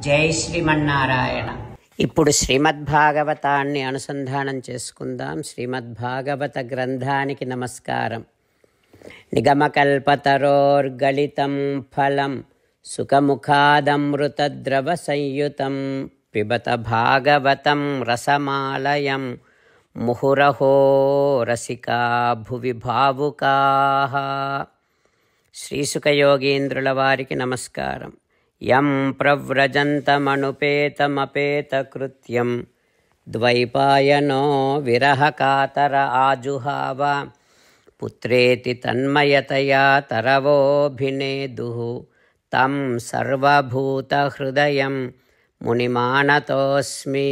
జై శ్రీమన్నారాయణ. ఇప్పుడు శ్రీమద్భాగవతాన్ని అనుసంధానం చేసుకుందాం. శ్రీమద్భాగవత గ్రంథానికి నమస్కారం. నిగమకల్పతరోర్గళితం ఫలం సుఖముఖాదమృతద్రవ సంయుతం పిబత భాగవతం రసమాలయం ముహురహో రసికా భువి భావుకాః. శ్రీసుఖయోగీంద్రుల వారికి నమస్కారం. యం ప్రవ్రజంతమనుపేతమపేతకృత్యం ద్వైపాయనో విరహకాతర ఆజుహావ పుత్రేతి తన్మయతయా తరవోభినేదుః తం సర్వభూతహృదయం మునిమానతోస్మి.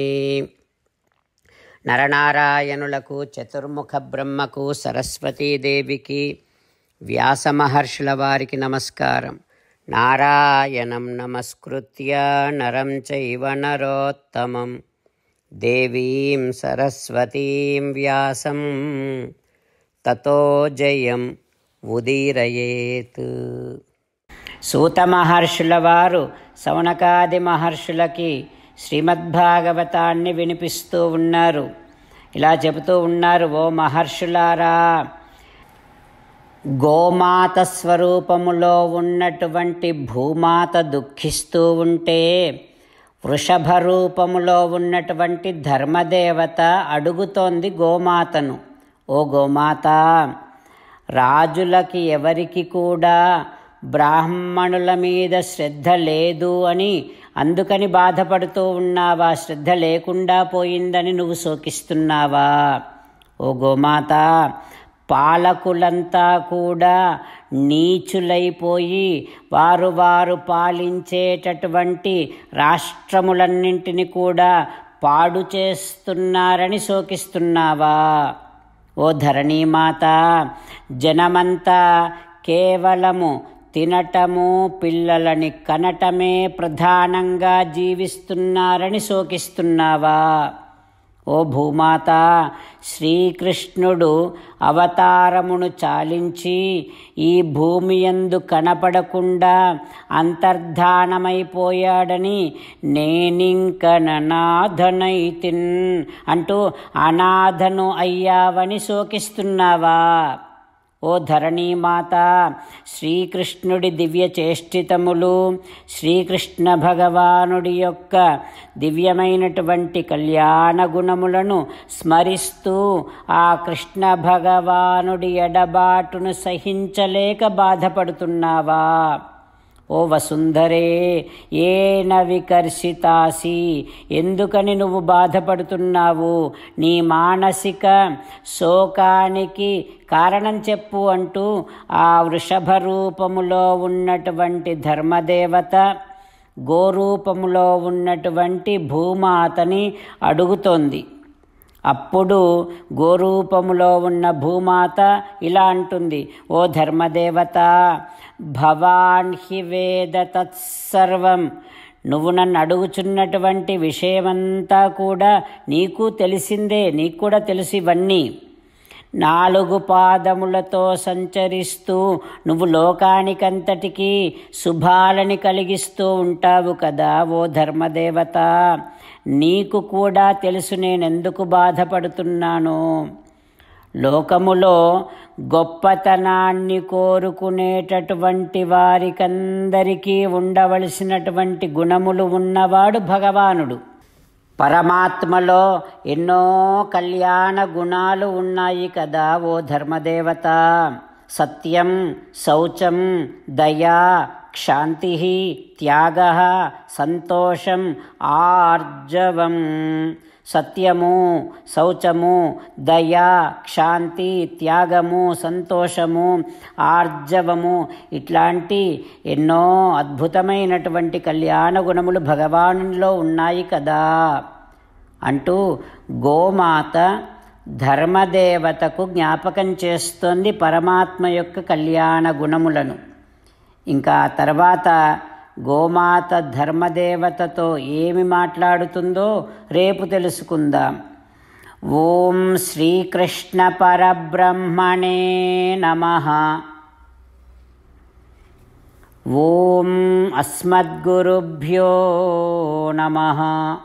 నరనారాయణులకు, చతుర్ముఖ బ్రహ్మకు, సరస్వతీదేవికి, వ్యాసమహర్షుల వారికి నమస్కారం. నారాయణం నమస్కృత్య నరం చైవ నరోత్తమం దేవీం సరస్వతీం వ్యాసం తతో జయం ఉదీరయేత్. సూత మహర్షుల వారు శౌనకాది మహర్షులకి శ్రీమద్భాగవతాన్ని వినిపిస్తూ ఉన్నారు. ఇలా చెబుతూ ఉన్నారు, ఓ మహర్షులారా, గోమాత స్వరూపములో ఉన్నటువంటి భూమాత దుఃఖిస్తూ ఉంటే వృషభ రూపములో ఉన్నటువంటి ధర్మదేవత అడుగుతోంది గోమాతను, ఓ గోమాత, రాజులకి ఎవరికి కూడా బ్రాహ్మణుల మీద శ్రద్ధ లేదు అని అందుకని బాధపడుతూ ఉన్నావా? శ్రద్ధ లేకుండా పోయిందని నువ్వు శోకిస్తున్నావా? ఓ గోమాత, పాలకులంతా కూడా నీచులైపోయి వారు పాలించేటటువంటి రాష్ట్రములన్నింటినీ కూడా పాడు చేస్తున్నారని శోకిస్తున్నావా? ఓ ధరణీమాత, జనమంతా కేవలము తినటము, పిల్లలని కనటమే ప్రధానంగా జీవిస్తున్నారని శోకిస్తున్నావా? ఓ భూమాత, శ్రీకృష్ణుడు అవతారమును చాలించి ఈ భూమి యందు కనపడకుండా అంతర్ధానమైపోయాడని నేనింక ననాథనైతిన్ అంటూ అనాథను అయ్యావని శోకిస్తున్నావా? ఓ ధరణీమాత, శ్రీకృష్ణుడి దివ్య చేష్టితములు, శ్రీకృష్ణ భగవానుడి యొక్క దివ్యమైనటువంటి కళ్యాణ గుణములను స్మరిస్తూ ఆ కృష్ణ భగవానుడి ఎడబాటును సహించలేక బాధపడుతున్నావా? ఓ వసుంధరే, ఏన వికర్షితాసి, ఎందుకని నువ్వు బాధపడుతున్నావు? నీ మానసిక శోకానికి కారణం చెప్పు అంటూ ఆ వృషభ రూపములో ఉన్నటువంటి ధర్మదేవత గోరూపములో ఉన్నటువంటి భూమాతని అడుగుతోంది. అప్పుడు గోరూపములో ఉన్న భూమాత ఇలా అంటుంది, ఓ ధర్మదేవత, భవాన్ హి వేద తత్సర్వం, నువ్వు నన్ను అడుగుచున్నటువంటి విషయమంతా కూడా నీకు తెలిసిందే, నీకు కూడా తెలుసు ఇవన్నీ. 4 పాదములతో సంచరిస్తూ నువ్వు లోకానికంతటికీ శుభాలని కలిగిస్తూ ఉంటావు కదా ఓ ధర్మదేవత, నీకు కూడా తెలుసు నేనెందుకు బాధపడుతున్నాను. లోకములో గొప్పతనాన్ని కోరుకునేటటువంటి వారికందరికీ ఉండవలసినటువంటి గుణములు ఉన్నవాడు భగవానుడు. పరమాత్మలో ఎన్నో కళ్యాణ గుణాలు ఉన్నాయి కదా ఓ ధర్మదేవత. సత్యం, శౌచం, దయా, క్షాంతి, త్యాగ, సంతోషం, ఆర్జవం. సత్యము, శౌచము, దయా, క్షాంతి, త్యాగము, సంతోషము, ఆర్జవము, ఇట్లాంటి ఎన్నో అద్భుతమైనటువంటి కళ్యాణ గుణములు భగవానులో ఉన్నాయి కదా అంటూ గోమాత ధర్మదేవతకు జ్ఞాపకం చేస్తోంది పరమాత్మ యొక్క కళ్యాణ గుణములను. ఇంకా తర్వాత గోమాత ధర్మదేవతతో ఏమి మాట్లాడుతుందో రేపు తెలుసుకుందాం. ఓం శ్రీకృష్ణ పరబ్రహ్మణే నమః. ఓం అస్మద్గురుభ్యో నమః.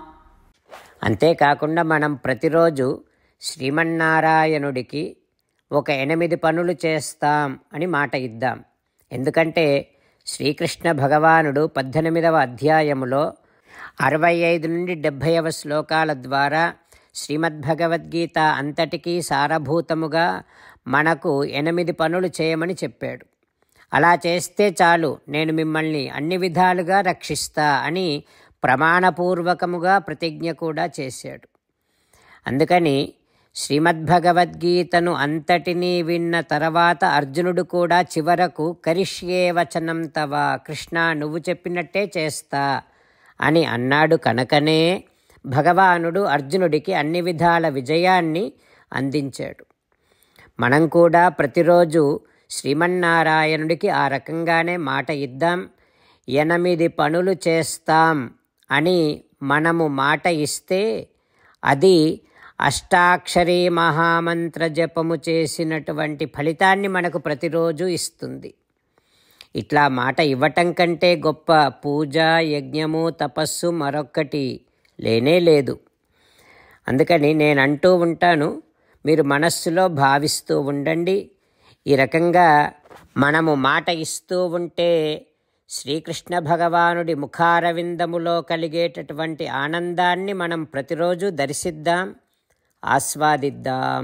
అంతేకాకుండా మనం ప్రతిరోజు శ్రీమన్నారాయణుడికి ఒక 8 పనులు చేస్తాం అని మాట ఇద్దాం. ఎందుకంటే శ్రీకృష్ణ భగవానుడు 18వ అధ్యాయములో 65 నుండి 70వ శ్లోకాల ద్వారా శ్రీమద్భగవద్గీత అంతటికీ సారభూతముగా మనకు 8 పనులు చేయమని చెప్పాడు. అలా చేస్తే చాలు, నేను మిమ్మల్ని అన్ని విధాలుగా రక్షిస్తా అని ప్రమాణపూర్వకముగా ప్రతిజ్ఞ కూడా చేశాడు. అందుకని శ్రీమద్భగవద్గీతను అంతటినీ విన్న తర్వాత అర్జునుడు కూడా చివరకు కరిష్యే వచనం తవ, కృష్ణ నువ్వు చెప్పినట్టే చేస్తా అని అన్నాడు. కనుకనే భగవానుడు అర్జునుడికి అన్ని విధాల విజయాన్ని అందించాడు. మనం కూడా ప్రతిరోజు శ్రీమన్నారాయణుడికి ఆ రకంగానే మాట ఇద్దాం. 8 పనులు చేస్తాం అని మనము మాట ఇస్తే అది అష్టాక్షరీ మహామంత్ర జపము చేసినటువంటి ఫలితాన్ని మనకు ప్రతిరోజు ఇస్తుంది. ఇట్లా మాట ఇవ్వటం కంటే గొప్ప పూజ, యజ్ఞము, తపస్సు మరొక్కటి లేనే లేదు. అందుకని నేను అంటూ ఉంటాను, మీరు మనస్సులో భావిస్తూ ఉండండి. ఈ రకంగా మనము మాట ఇస్తూ ఉంటే శ్రీకృష్ణ భగవానుడి ముఖారవిందములో కలిగేటటువంటి ఆనందాన్ని మనం ప్రతిరోజు దర్శిద్దాం, ఆస్వాదిద్దాం.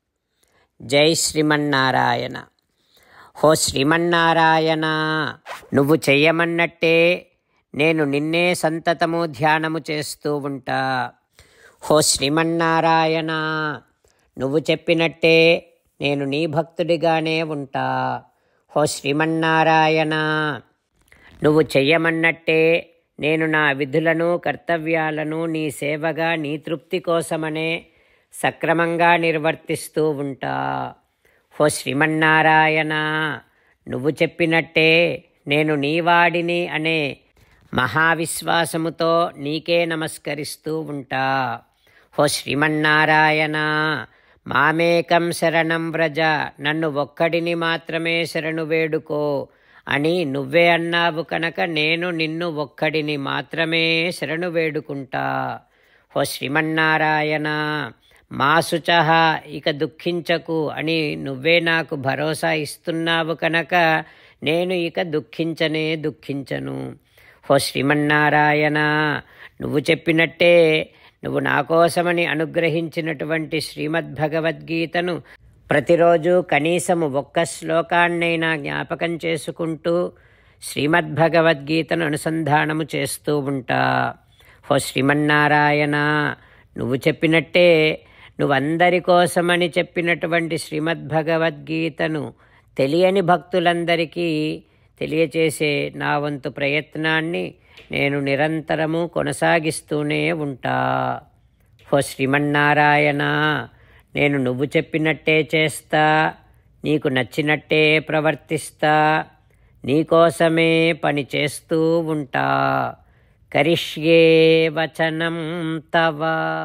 జై శ్రీమన్నారాయణ. హో శ్రీమన్నారాయణ, నువ్వు చెయ్యమన్నట్టే నేను నిన్నే సంతతము ధ్యానము చేస్తూ ఉంటా. హో శ్రీమన్నారాయణ, నువ్వు చెప్పినట్టే నేను నీ భక్తుడిగానే ఉంటా. హో శ్రీమన్నారాయణ, నువ్వు చెయ్యమన్నట్టే నేను నా విధులను, కర్తవ్యాలను నీ సేవగా, నీ తృప్తి కోసమనే సక్రమంగా నిర్వర్తిస్తూ ఉంటా. హో శ్రీమన్నారాయణ, నువ్వు చెప్పినట్టే నేను నీవాడిని అనే మహావిశ్వాసముతో నీకే నమస్కరిస్తూ ఉంటా. హో శ్రీమన్నారాయణ, మామేకం శరణం వ్రజ, నన్ను ఒక్కడిని మాత్రమే శరణు వేడుకో అని నువ్వే అన్నావు కనుక నేను నిన్ను ఒక్కడిని మాత్రమే శరణు వేడుకుంటా. హో శ్రీమన్నారాయణ, మా శుచః, ఇక దుఃఖించకు అని నువ్వే నాకు భరోసా ఇస్తున్నావు కనుక నేను ఇక దుఃఖించను. హో శ్రీమన్నారాయణ, నువ్వు చెప్పినట్టే నువ్వు నా కోసమని అనుగ్రహించినటువంటి శ్రీమద్భగవద్గీతను ప్రతిరోజు కనీసము 1 శ్లోకాన్నైనా జ్ఞాపకం చేసుకుంటూ శ్రీమద్భగవద్గీతను అనుసంధానము చేస్తూ ఉంటా. హో శ్రీమన్నారాయణ, నువ్వు చెప్పినట్టే నువ్వందరి కోసమని చెప్పినటువంటి శ్రీమద్భగవద్గీతను తెలియని భక్తులందరికీ తెలియచేసే నా వంతు ప్రయత్నాన్ని నేను నిరంతరము కొనసాగిస్తూనే ఉంటా. హో శ్రీమన్నారాయణ, నేను నువ్వు చెప్పినట్టే చేస్తా, నీకు నచ్చినట్టే ప్రవర్తిస్తా, నీకోసమే పని చేస్తూ ఉంటా. కరిష్యే వచనం తవ.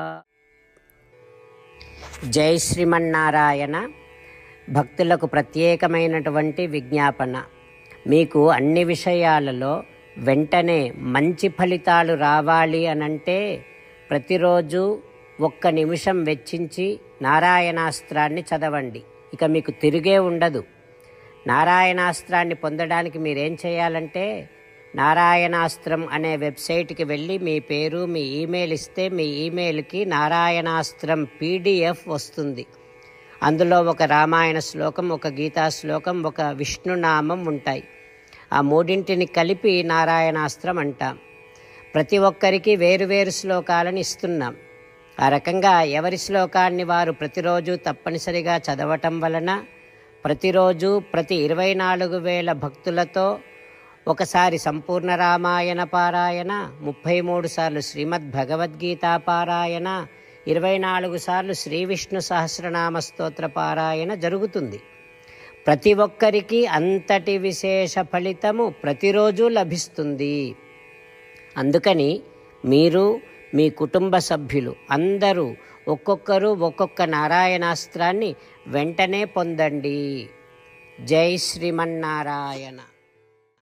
జై శ్రీమన్నారాయణ. భక్తులకు ప్రత్యేకమైనటువంటి విజ్ఞాపన. మీకు అన్ని విషయాలలో వెంటనే మంచి ఫలితాలు రావాలి అనంటే ప్రతిరోజు 1 నిమిషం వెచ్చించి నారాయణాస్త్రాన్ని చదవండి. ఇక మీకు తిరిగే ఉండదు. నారాయణాస్త్రాన్ని పొందడానికి మీరేం చేయాలంటే నారాయణాస్త్రం అనే వెబ్సైట్కి వెళ్ళి మీ పేరు, మీ ఈమెయిల్ ఇస్తే మీ ఈమెయిల్కి నారాయణాస్త్రం PDF వస్తుంది. అందులో ఒక రామాయణ శ్లోకం, ఒక గీతా శ్లోకం, ఒక విష్ణునామం ఉంటాయి. ఆ 3ంటిని కలిపి నారాయణాస్త్రం అంటాం. ప్రతి ఒక్కరికి వేరువేరు శ్లోకాలను ఇస్తున్నాం. ఆ రకంగా ఎవరి శ్లోకాన్ని వారు ప్రతిరోజు తప్పనిసరిగా చదవటం వలన ప్రతిరోజు ప్రతి 24,000 భక్తులతో ఒకసారి సంపూర్ణ రామాయణ పారాయణ, 33 సార్లు శ్రీమద్భగవద్గీత పారాయణ, 24 సార్లు శ్రీ విష్ణు సహస్రనామ స్తోత్ర పారాయణ జరుగుతుంది. ప్రతి ఒక్కరికి అంతటి విశేష ఫలితము ప్రతిరోజు లభిస్తుంది. అందుకని మీరు, మీ కుటుంబ సభ్యులు అందరూ ఒక్కొక్కరు ఒక్కొక్క నారాయణాస్త్రాన్ని వెంటనే పొందండి. జై శ్రీమన్నారాయణ.